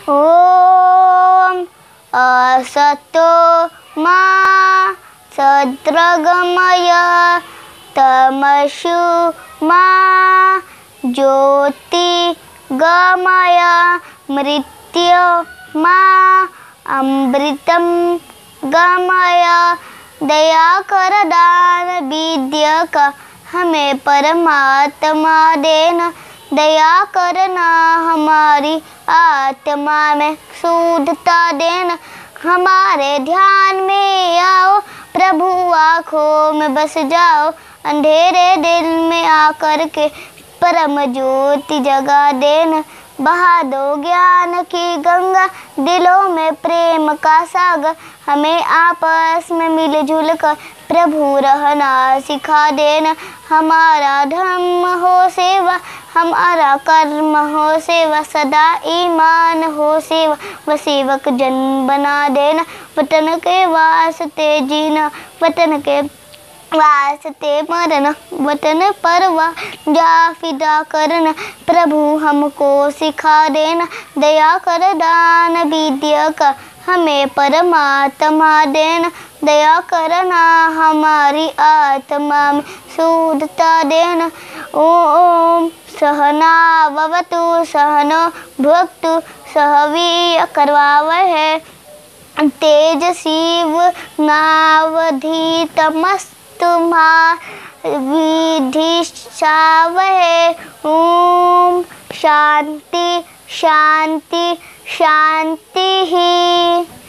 ॐ असतो मा सद्गमय तमसो मा ज्योतिर्गमय मृत्योर्मा अमृतं गमय। दया कर दान विद्यक हमें परमात्मा देना। दया करना हमारी आत्मा में शुद्धता देना। हमारे ध्यान में आओ प्रभु, आँखों में बस जाओ। अंधेरे दिल में आकर के परम ज्योति जगा देना। बहा दो ज्ञान की गंगा, दिलों में प्रेम का सागर। हमें आपस में मिलजुल कर प्रभु रहना सिखा देना। हमारा धर्म हो सेवा, हमारा कर्म हो सेवा, सदा ईमान हो सेवा, व सेवक जन बना देना। वतन के वास्ते जीना, वतन के वास्ते मरना, वतन पर जा फिदा करना। प्रभु हमको सिखा देना। दया कर दान विद्या का हमें परमात्मा देना। दया करना हमारी आत्मा में शुद्धता देना। ओम सहनावतु सहनो भुक्तु सह वीर्यं करवावहै तेजस्विनावधीतमस्तु मा विद्विषावहै। ओम शांति शांति शांति।